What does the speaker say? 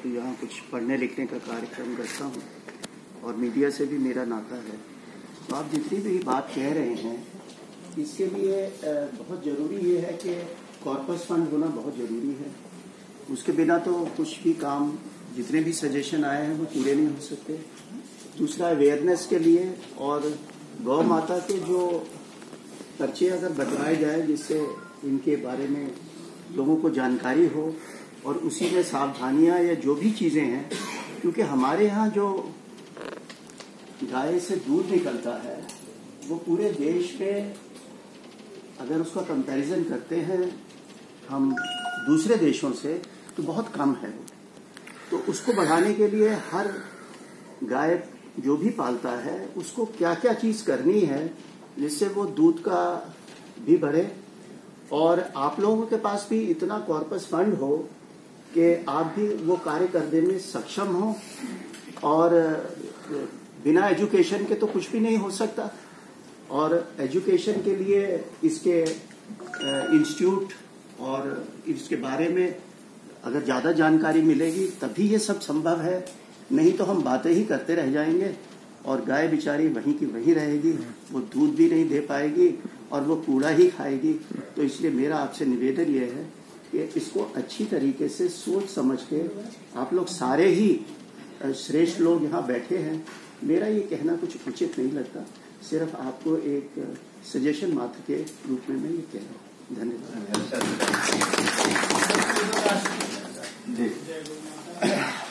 तो यहाँ कुछ पढ़ने लिखने का कार्यक्रम करता हूँ और मीडिया से भी मेरा नाता है। तो आप जितनी भी बात कह रहे हैं इसके लिए बहुत ज़रूरी ये है कि कॉर्पस फंड होना बहुत ज़रूरी है। उसके बिना तो कुछ भी काम, जितने भी सजेशन आए हैं वो पूरे नहीं हो सकते। दूसरा, अवेयरनेस के लिए और गौ माता के जो पर्चे अगर बतलाए जाए जिससे इनके बारे में लोगों को जानकारी हो और उसी में सावधानियां या जो भी चीज़ें हैं, क्योंकि हमारे यहाँ जो गाय से दूध निकलता है वो पूरे देश में अगर उसका कंपैरिजन करते हैं हम दूसरे देशों से तो बहुत कम है वो। तो उसको बढ़ाने के लिए हर गाय जो भी पालता है उसको क्या क्या चीज़ करनी है जिससे वो दूध का भी बढ़े और आप लोगों के पास भी इतना कॉर्पस फंड हो कि आप भी वो कार्य करने में सक्षम हो। और बिना एजुकेशन के तो कुछ भी नहीं हो सकता और एजुकेशन के लिए इसके इंस्टीट्यूट और इसके बारे में अगर ज़्यादा जानकारी मिलेगी तभी ये सब संभव है, नहीं तो हम बातें ही करते रह जाएंगे और गाय बेचारी वहीं की वहीं रहेगी, वो दूध भी नहीं दे पाएगी और वो कूड़ा ही खाएगी। तो इसलिए मेरा आपसे निवेदन ये है कि इसको अच्छी तरीके से सोच समझ के आप लोग सारे ही श्रेष्ठ लोग यहाँ बैठे हैं, मेरा ये कहना कुछ उचित नहीं लगता, सिर्फ आपको एक सजेशन मात्र के रूप में मैं ये कह रहा हूँ। धन्यवाद।